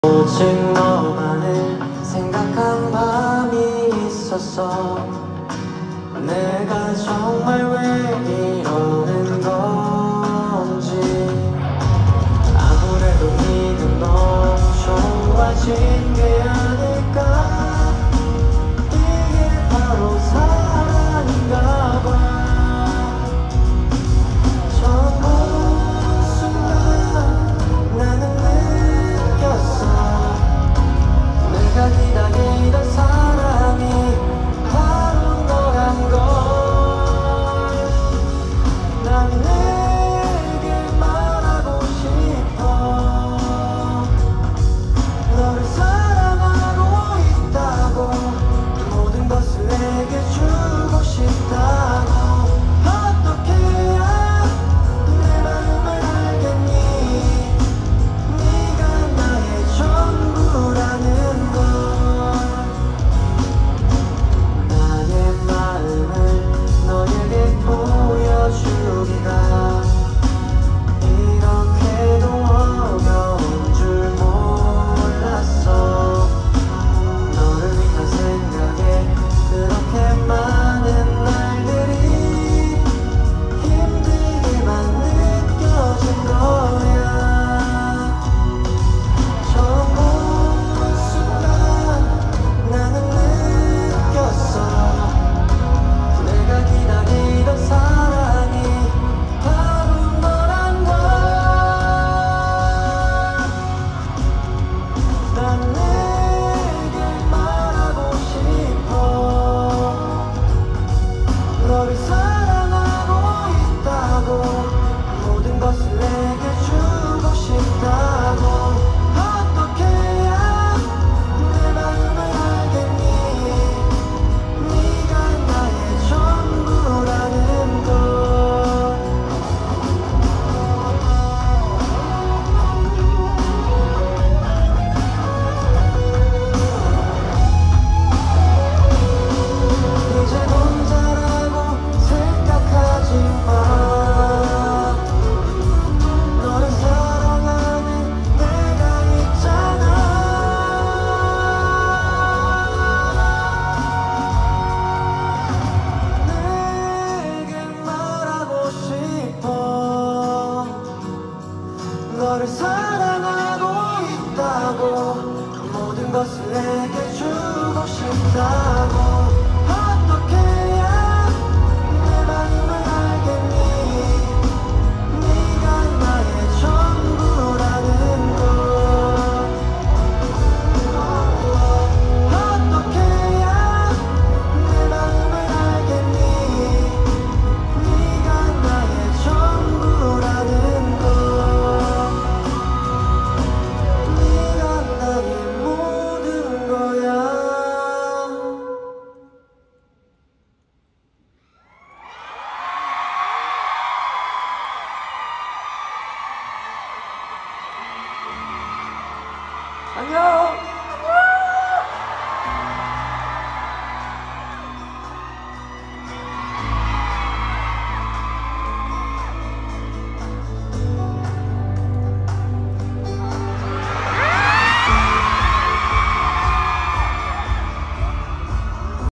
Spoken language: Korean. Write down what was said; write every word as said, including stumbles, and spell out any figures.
오직 너만을 생각한 밤이 있었어. 내가 정말 왜 이러는 건지. 아무래도 이는 너무 좋아진 게 아닐까. 이게 바로 사랑인가 봐. 기다리던 사람이 바로 너란 걸. 난 내게 말하고 싶어. 너를 사랑하고 있다고, 모든 것을 내게 주고 싶다고. 어떻게 해야 내 마음을 알겠니? 네가 나의 전부라는 걸. 너에게 보여주기가 이렇게도 어려운 줄 몰랐어. 너를 위한 생각에 그렇게 많은 날들이 힘들게만 느껴진 거야. 처음 본 순간 나는 느꼈어. 기다리던 사랑이 바로 너란 걸. 난 내게 말하고 싶어. 너를 사랑하고 있다고, 모든 것을 내게 주고 싶다고. 어떻게 해야 내 마음을 알겠니? 네가 나의 전부라는 걸. 이제 혼자라고 생각하지 마. 너를 사랑하는 내가 있잖아. 내게 말하고 싶어. 너를 사랑하고 있다고, 모든 것을 내게 주고 싶다고.